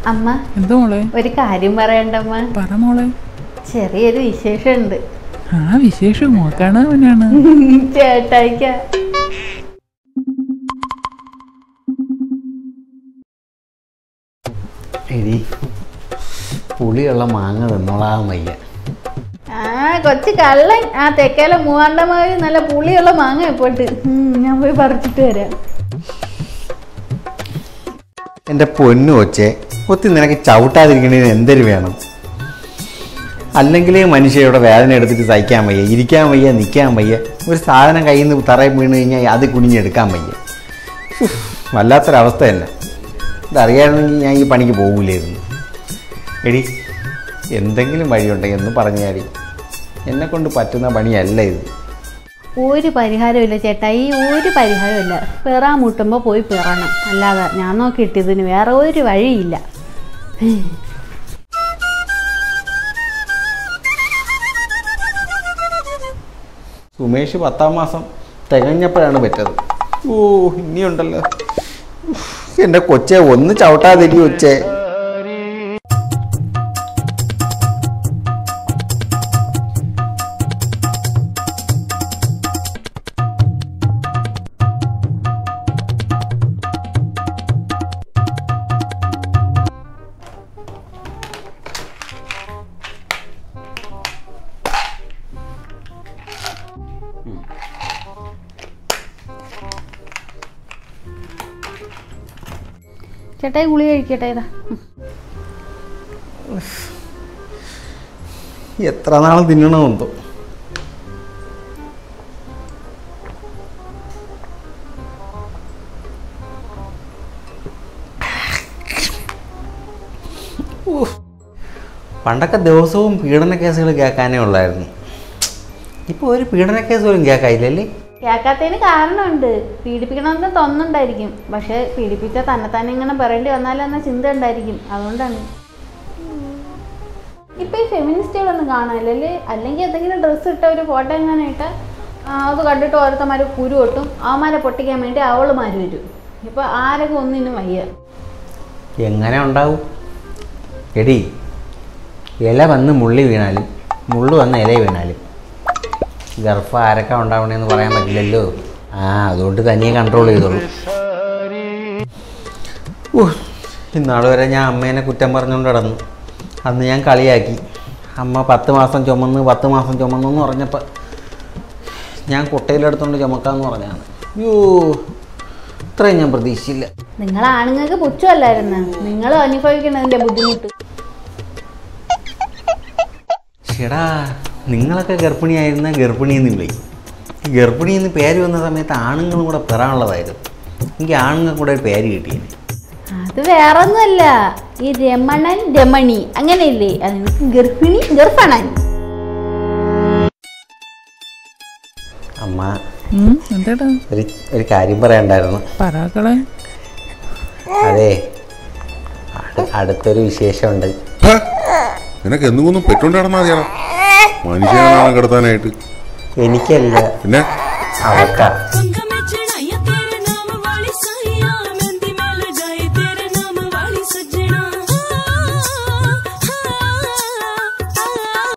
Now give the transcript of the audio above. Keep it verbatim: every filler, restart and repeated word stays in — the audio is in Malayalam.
അമ്മ എന്താ മോളെ? ഒരു കാര്യം പറയണ്ടമ്മ. പറ മോളെ. ചെറിയൊരു വിശേഷമുണ്ട്. ആ വിശേഷം നോക്കാണ് അവനാണ് ചേട്ടായിക്ക. എടി പുളിയുള്ള മാങ്ങ തിന്നോളാൻ വയ്യ. ആ കൊച്ചു കള്ളൻ. ആ തെക്കേലെ മൂവാണ്ടമാര് നല്ല പുളിയുള്ള മാങ്ങ ഇപ്പോട്ട് ഞാൻ പോയി പറിച്ചിട്ട് വരാം. എൻ്റെ പൊന്നു കൊച്ചേ, ഒത്തി നിനക്ക് ചവിട്ടാതിരിക്കണേന് എന്തൊരു വേണം? അല്ലെങ്കിൽ മനുഷ്യരുടെ വേദന എടുത്തിട്ട് സഹിക്കാൻ വയ്യ, ഇരിക്കാൻ വയ്യ, നിൽക്കാൻ വയ്യ. ഒരു സാധനം കയ്യിൽ നിന്ന് തറയിൽ വീണ് കഴിഞ്ഞാൽ അത് കുനിഞ്ഞെടുക്കാൻ വയ്യ. വല്ലാത്തൊരവസ്ഥ തന്നെ. ഇതറിയാമെങ്കിൽ ഞാൻ ഈ പണിക്ക് പോകില്ലായിരുന്നു. എടി എന്തെങ്കിലും വഴിയുണ്ടെങ്കിൽ എന്ന് പറഞ്ഞാടി. എന്നെക്കൊണ്ട് പറ്റുന്ന പണിയല്ല ഇത്. ഒരു പരിഹാരമില്ല ചേട്ടായി, ഒരു പരിഹാരമില്ല. പിറാൻ മുട്ടുമ്പോൾ പോയി പിറണം, അല്ലാതെ ഞാൻ നോക്കിയിട്ടതിന് വേറെ ഒരു വഴിയില്ല. സുമേഷ് പത്താം മാസം തികഞ്ഞപ്പോഴാണ് പറ്റത്. ഓ ഇനിയുണ്ടല്ലോ. എൻ്റെ കൊച്ചെ ഒന്ന് ചവിട്ടാതിരി കൊച്ചേ. ചേട്ടായി ഗുളി കഴിക്കട്ടെ. ഇതാ എത്ര നാൾ തിന്നണമെന്തോ. പണ്ടൊക്കെ ദിവസവും പീഡന കേസുകൾ കേൾക്കാനേ ഉള്ളായിരുന്നു. ഇപ്പോൾ ഒരു പീഡന കേസ് പോലും കേൾക്കാനില്ലല്ലേ? കേൾക്കാത്തതിന് കാരണമുണ്ട്. പീഡിപ്പിക്കണമെന്ന് തോന്നുന്നുണ്ടായിരിക്കും, പക്ഷെ പീഡിപ്പിച്ച തന്നെ തന്നെ ഇങ്ങനെ പറയേണ്ടി വന്നാലെന്ന ചിന്ത ഉണ്ടായിരിക്കും. അതുകൊണ്ടാണ് ഇപ്പം ഈ ഫെമിനിസ്റ്റുകളൊന്നും കാണാനല്ലേ. അല്ലെങ്കിൽ എന്തെങ്കിലും ഡ്രസ്സ് ഇട്ട ഒരു ഫോട്ടോ എങ്ങനെ ഇട്ട് അത് കണ്ടിട്ട് ഓരോരുത്തന്മാർ കുരു കൊട്ടും, അവന്മാരെ പൊട്ടിക്കാൻ വേണ്ടി അവളുമാർ വരും. ഇപ്പം ആരൊക്കെ ഒന്നിനും വയ്യ. എങ്ങനെ ഉണ്ടാവും എടി? ഇല വന്ന് മുള്ളി വീണാലും മുള്ളു വന്ന് ഇല വീണാലും ഗർഭം ആരൊക്കെ ഉണ്ടാവണേന്ന് പറയാൻ പറ്റില്ലല്ലോ. ആ അതുകൊണ്ട് തനിയെ കൺട്രോൾ ചെയ്തോളൂ. ഇന്നാൾ വരെ ഞാൻ അമ്മേനെ കുറ്റം പറഞ്ഞുകൊണ്ട് കിടന്നു. അന്ന് ഞാൻ കളിയാക്കി. അമ്മ പത്ത് മാസം ചുമന്ന് പത്ത് മാസം ചുമന്നെന്ന് പറഞ്ഞപ്പോൾ ഞാൻ കുട്ടയിലെടുത്തോണ്ട് ചുമക്കാമെന്ന് പറഞ്ഞാണ്. അയ്യോ ഇത്രയും ഞാൻ പ്രതീക്ഷിച്ചില്ല. നിങ്ങൾ ആണുങ്ങൾക്ക് പുച്ഛമല്ലായിരുന്നു, നിങ്ങൾ അനുഭവിക്കുന്നതിൻ്റെ ബുദ്ധിമുട്ട്. ചേടാ നിങ്ങളൊക്കെ ഗർഭിണിയായിരുന്ന ഗർഭിണിയെന്ന് വിളിക്കും. ഈ ഗർഭിണി എന്ന് പേര് വന്ന സമയത്ത് ആണുങ്ങളും കൂടെ പെറാനുള്ളതായിരുന്നു. എനിക്ക് ആണുങ്ങൾ കൂടെ ഒരു പേര് കിട്ടിയത്. അത് വേറൊന്നുമല്ല, ഈ രമണൻ രമണി അങ്ങനെയില്ലേ, അത് ഗർഭിണി ഗർഭണൻ. അമ്മ എന്താ ഒരു ഒരു കാര്യം പറയണ്ടായിരുന്നു. പറയാക്കളെ. അതെ അടുത്തൊരു വിശേഷമുണ്ട്. നിനക്ക് എന്തുകൊണ്ടും പെട്ടോണ്ട് നടന്നാ മതിയാ മനുഷ്യനാണ് കിടത്താനായിട്ട്. എനിക്കല്ല പിന്നെ അവക്കാ.